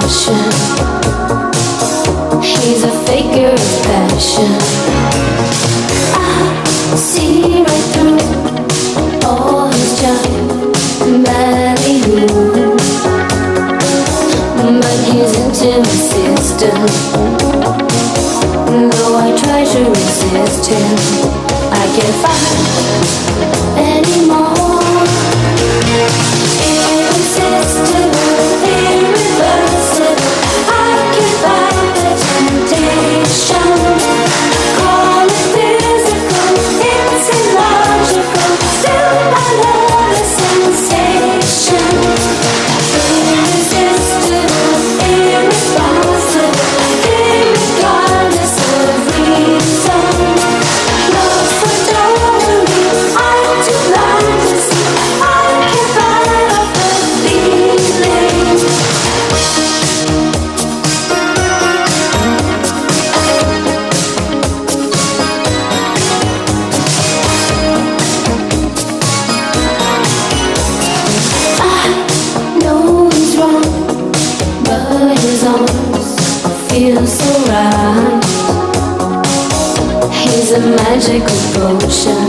passion. He's a faker of passion. I see right through all his charm, ballyhoo. But he's into my system. Though I try to resist him, I can't fight anymore. Irresistible, irreversible, I can't fight the temptation. Call it physical, it's illogical, still I love the sensation. Irresistible, irresponsible, irregardless of reason. Love for totally, I'm too blind to see. I can't fight off the feeling. I know he's wrong, but his arms feel so right. He's a magical potion,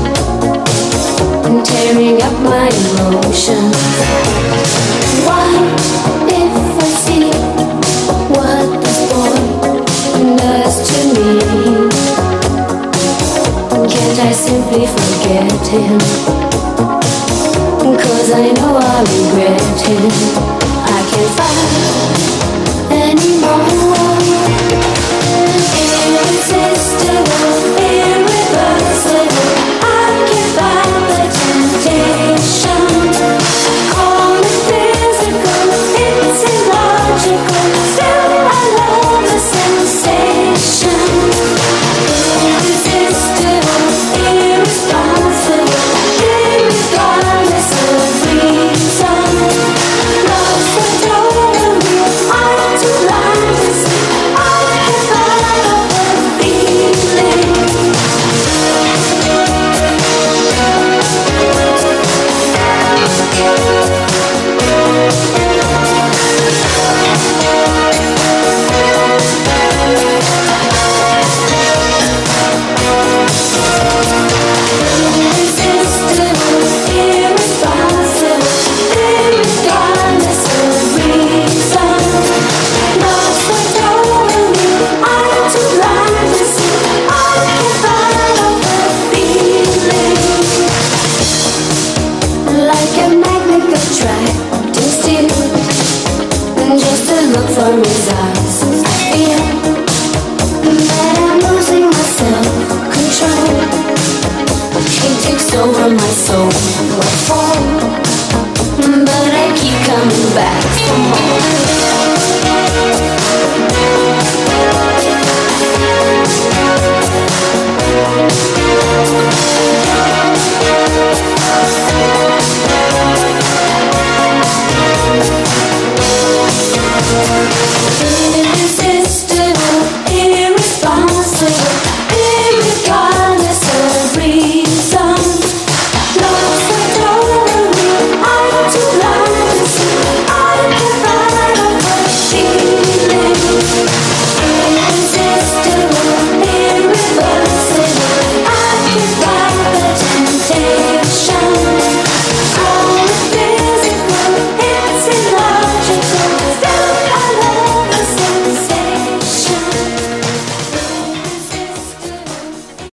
tearing up my emotions. What if I see what this boy does to me? Can't I simply forget him? 'Cause I know I'll regret him. I can't fight anymore. Irresistible, irreversible, I can't fight the temptation. Call it physical, it's illogical, still I love the sensation. Irresistible, irresponsible, irregardless of reason. Love for totally, I'm too blind to see. I can't fight off the feeling. Irresistible, irresponsible, irregardless of reason. Love for totally, I'm too blind to see. I can't fight off the feeling. Like a magnet attracting steel, just to look from his eyes, I feel that I'm losing my self-control. He takes over my soul, what for? But I keep coming back for more.